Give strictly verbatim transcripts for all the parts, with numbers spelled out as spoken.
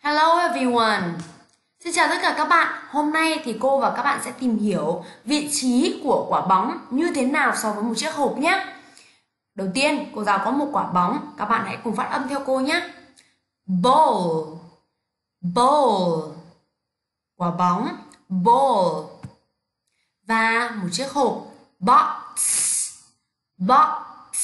Hello everyone. Xin chào tất cả các bạn. Hôm nay thì cô và các bạn sẽ tìm hiểu vị trí của quả bóng như thế nào so với một chiếc hộp nhé. Đầu tiên, cô giáo có một quả bóng. Các bạn hãy cùng phát âm theo cô nhé. Ball. Ball. Quả bóng. Ball. Và một chiếc hộp. Box. Box.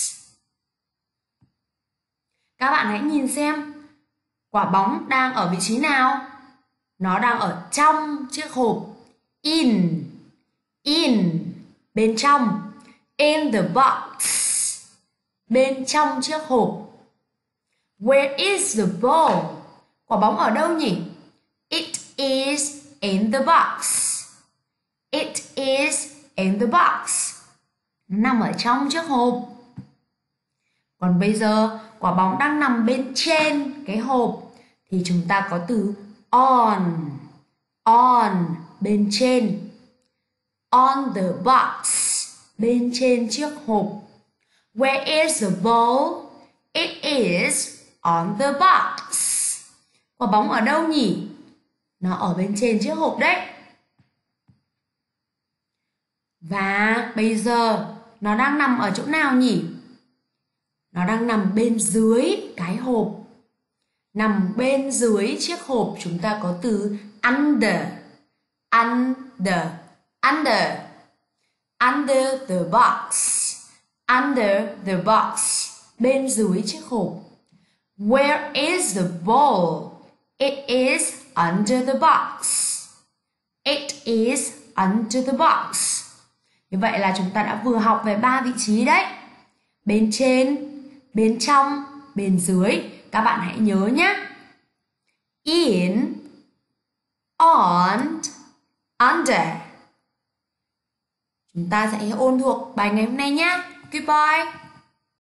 Các bạn hãy nhìn xem quả bóng đang ở vị trí nào? Nó đang ở trong chiếc hộp. In. In. Bên trong. In the box. Bên trong chiếc hộp. Where is the ball? Quả bóng ở đâu nhỉ? It is in the box. It is in the box. Nó nằm ở trong chiếc hộp. Còn bây giờ, quả bóng đang nằm bên trên cái hộp thì chúng ta có từ on. On, bên trên. On the box, bên trên chiếc hộp. Where is the ball? It is on the box. Quả bóng ở đâu nhỉ? Nó ở bên trên chiếc hộp đấy. Và bây giờ nó đang nằm ở chỗ nào nhỉ? Nó đang nằm bên dưới cái hộp. Nằm bên dưới chiếc hộp chúng ta có từ under. Under. Under. Under the box. Under the box. Bên dưới chiếc hộp. Where is the ball? It is under the box. It is under the box. Như vậy là chúng ta đã vừa học về ba vị trí đấy. Bên trên, bên trong, bên dưới. Các bạn hãy nhớ nhé. In, on, under. Chúng ta sẽ ôn thuộc bài ngày hôm nay nhé. Goodbye.